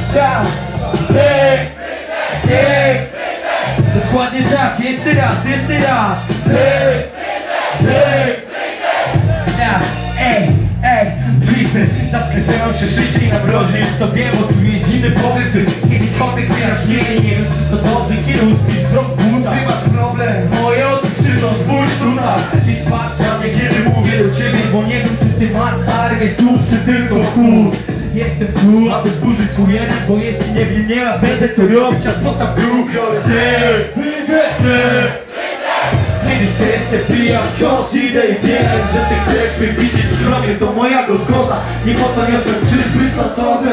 Tak, dokładnie tak, jeszcze raz, blizny, zaskrytują się szyjki na mrozie. Już to wiem, bo tu jeździmy powiedzy. Kiedykolwiek wyjaśnienie, nie wiem czy to dobrze, kiedy uspisz wzrok buta. Ty masz problem, moje oczy krzyczą, spójrz tutaj. I patrz na mnie, kiedy mówię do ciebie, bo nie wiem czy ty masz armię słów, czy tylko chór. Jestem tu, aby zburzyć twój język, bo jeśli nie wiem, nie ma, będę to robić, a postaw druk. Kiedy serce pija, wciąż idę i wiem, że ty chcesz mnie widzieć w grobie, to moja Golgota. Nie po to niosłem krzyż, wystartowy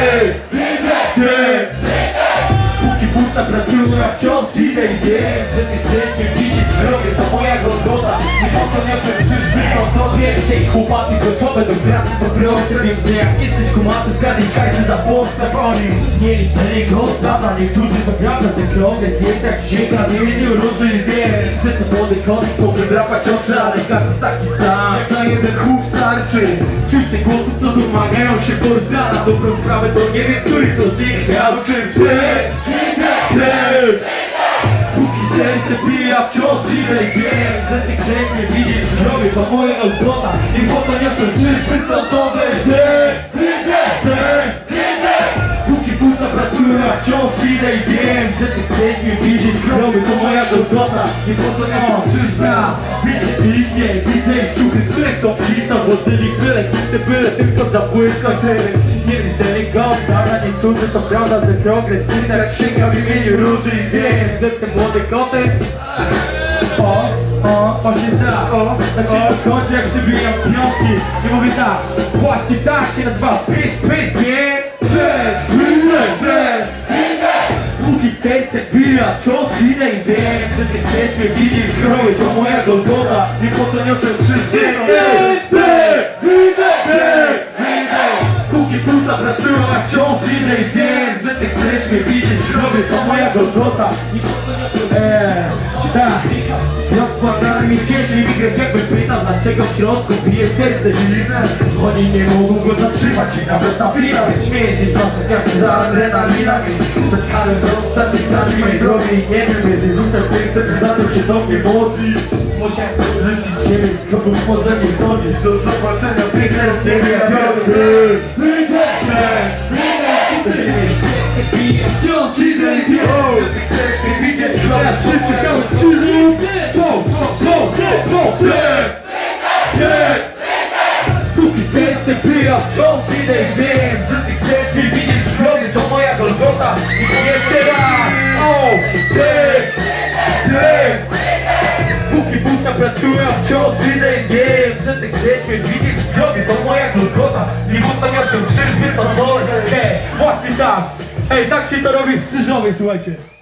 póki płuca pracują, ja wciąż idę i wiem, że ty chcesz mnie widzieć w grobie, to moja Golgota. Nie po to niosłem krzyż, wystartowy Ej chłopacy gotowe do pracy, to proste. Wiem, że jak jesteś kumaty, zgadnij hajsy za Polskę. Oni mieli tego od dawna, niektórzy to prawda, że krążek jest jak księga, nie mieli róży i wiem, że to młody konik powinien drapać oczy, ale każdy taki sam, jak na jeden chłop starczy. Słyszę głosy, co domagają się porza, na dobrą sprawę to nie wiem, który to z nich miał czym póki serce pija, wciąż idę i wiem, że ty chcesz mnie widzieć w grobie, to moja Golgota. I po to niosłem krzyż wystartowy póki płuca pracują, ja wciąż idę i wiem, że ty chcesz mnie widzieć w grobie, to moja Golgota. I po to niosłem krzyż widzę ich ciuchy, które chcą pisać, bo żyli byle tylko zabłyskać. Nie widzę nikogo, prawda, niektórzy to prawda, że progresywna jak księga w imieniu róży i wiem, że te młode koty właśnie tak, tak się to kończy jak przybijam piątki. I mówię tak, właśnie tak się nazywa póki serce bija, wciąż idę i wiem, że ty chcesz mnie widzieć w grobie, to moja Golgota. I po to niosłem krzyż póki płuca pracują, ja wciąż idę i wiem, że ty chcesz mnie widzieć w grobie, to moja Golgota. I po to niosłem krzyż tak. Rozkładali mi cięcie migrek, jakby pytał, dlaczego w środku bije serce zimne. Oni nie mogą go zatrzymać i nawet napina, więc śmieje się trochę jak za adrenalinami. Bez kary do ostatnich stani mej drogi i nie wiem, kiedy rzucę tym, za to się do mnie modli. Musiałem wyrzucić siebie, kogo może mnie zgodzić. Do zobaczenia piękne z niebie, ja biorę. Wciąż idę i wiem, że ty chcesz mnie widzieć, ja wszyscy cały póki serce pija, wciąż idę i wiem, że ty chcesz mnie widzieć w grobie, to moja Golgota. I jeszcze raz, póki płuca pracują, wciąż idę i wiem, że ty chcesz mnie widzieć w grobie, to moja Golgota. I buta niosłem krzyż wystartowy, właśnie tak. Ej, tak się to robi w Strzyżowie, słuchajcie.